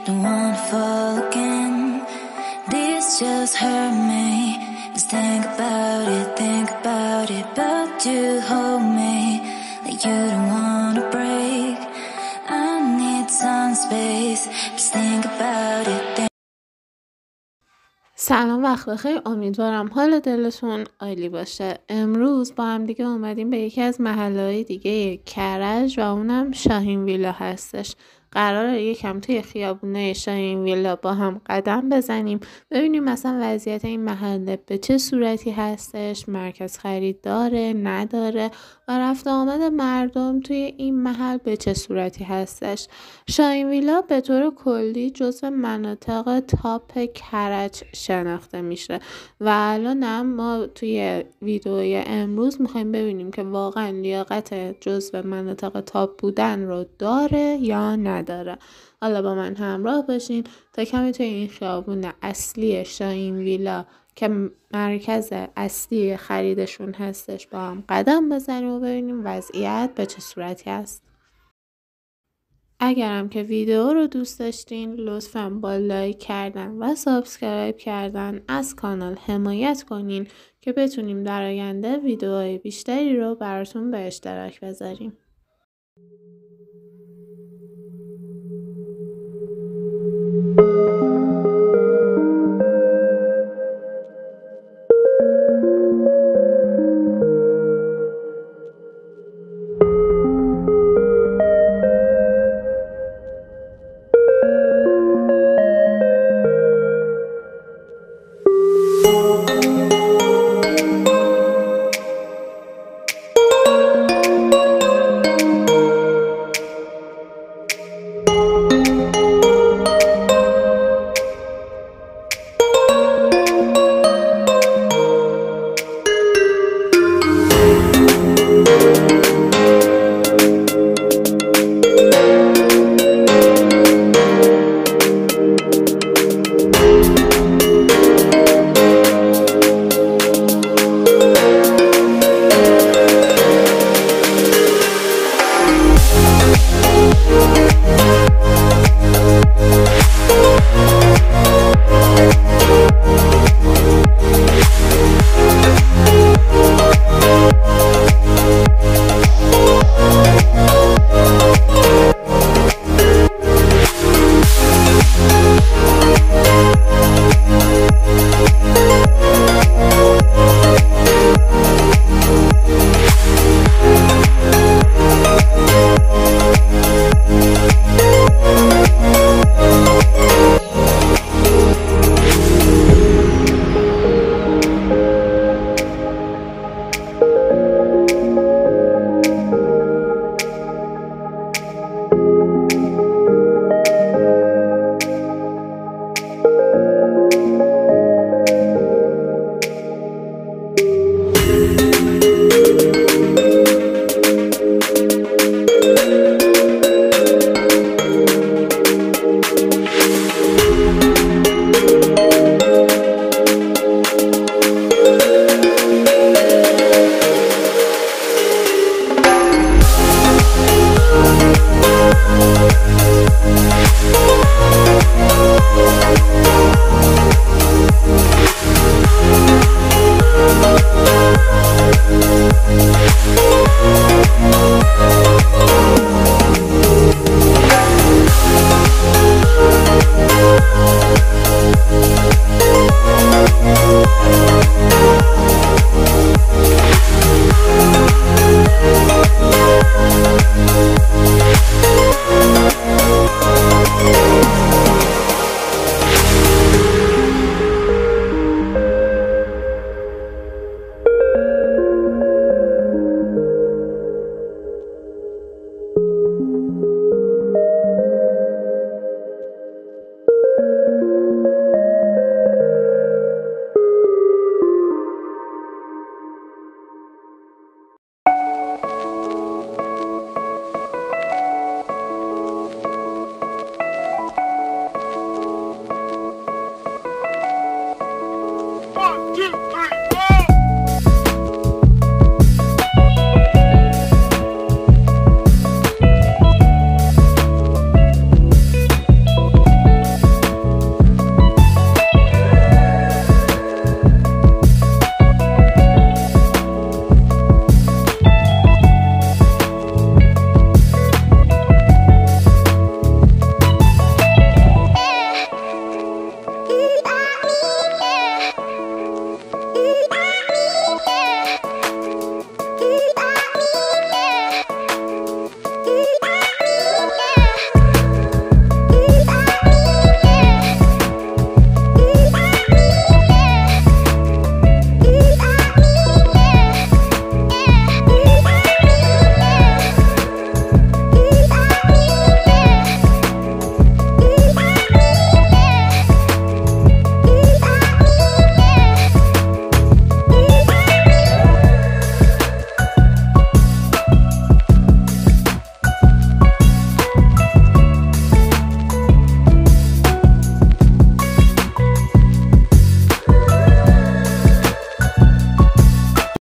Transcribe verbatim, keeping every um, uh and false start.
don't wanna fall again. This just hurt me. Just think about it, think about it. But you hold me like you don't wanna break. I need some space. Just think about it. Think سلام، وقت بخیر. امیدوارم حال دلتون عالی باشه. امروز با هم دیگه اومدیم به یکی از محله‌های دیگه کرج و اونم شاهین ویلا هستش. قراره یکم توی خیابونه شاهین ویلا با هم قدم بزنیم، ببینیم مثلا وضعیت این محله به چه صورتی هستش، مرکز خرید داره نداره و رفت آمد مردم توی این محل به چه صورتی هستش. شاهین ویلا به طور کلی جزو مناطق تاپ کرج شناخته میشه و الان هم ما توی ویدئوی امروز میخوایم ببینیم که واقعا لیاقت جزو مناطق تاپ بودن رو داره یا نداره. حالا با من همراه باشین تا کمی توی این خیابون اصلی شاهین ویلا که مرکز اصلی خریدشون هستش با هم قدم بزنیم و ببینیم وضعیت به چه صورتی هست. اگرم که ویدیو رو دوست داشتین لطفاً با لایک کردن و سابسکرایب کردن از کانال حمایت کنین که بتونیم در آینده ویدیوهای بیشتری رو براتون به اشتراک بذاریم.